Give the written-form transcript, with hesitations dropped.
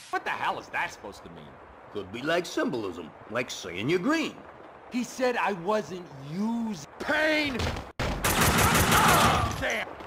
What the hell is that supposed to mean? Could be like symbolism, like saying you're green. He said I wasn't using... Payne! Damn!